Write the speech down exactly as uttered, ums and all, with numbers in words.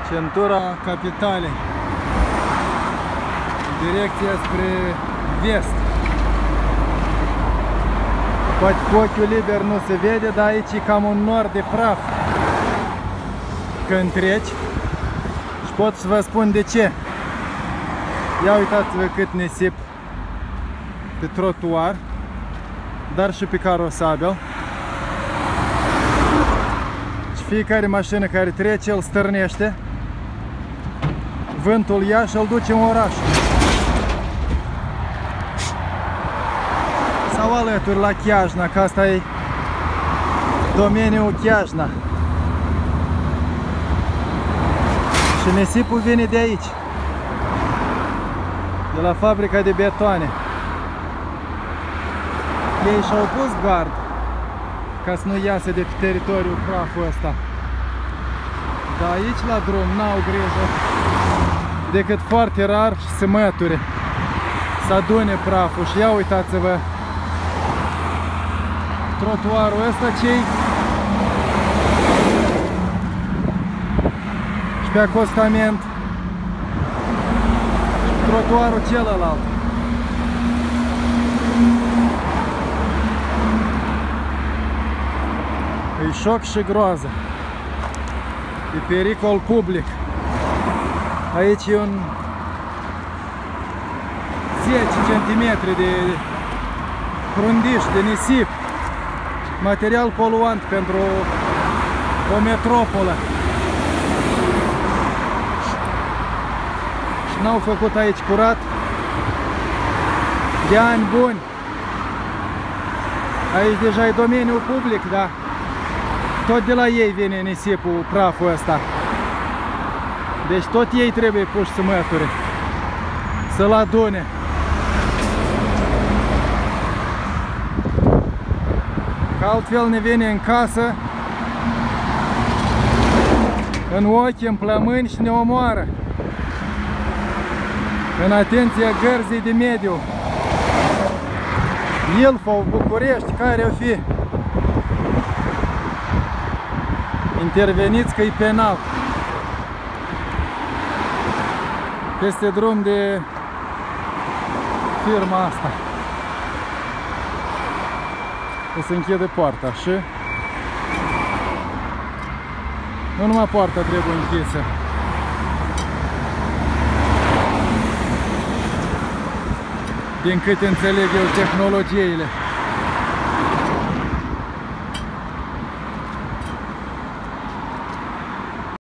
Centura capitalei, direcția spre vest. Poate cu ochiul liber nu se vede, dar aici e cam un nor de praf când treci. Și pot să vă spun de ce. Ia uitați-vă cât nisip pe trotuar, dar și pe carosabil. Și fiecare mașină care trece îl stârnește. Vântul ia și îl duce în oraș. Sau alături la Chiajna, că asta e domeniul Chiajna. Și nisipul vine de aici, de la fabrica de betoane. Ei și-au pus gard ca să nu iasă de pe teritoriul praful ăsta. Dar aici la drum n-au grijă decât foarte rar și se măture, să adune praful. Și ia uitați-vă trotuarul ăsta ce-i și pe acostament trotuarul celălalt. E șoc și groază. E pericol public. Aici e un zece centimetri de prundiș, de nisip. Material poluant pentru o metropolă. Și n-au făcut aici curat de ani buni. Aici deja e domeniul public, da? Tot de la ei vine nisipul, praful ăsta. Deci tot ei trebuie puși să măture, să-l adune. Că altfel ne vine în casă, în ochi, în plămâni și ne omoară. În atenția gărzii de mediu. Ilfov, București, care o fi. Interveniți că e penal. Peste drum de firma asta. O să închide poarta și nu numai poarta trebuie închisă. Din câte înțeleg eu tehnologiile.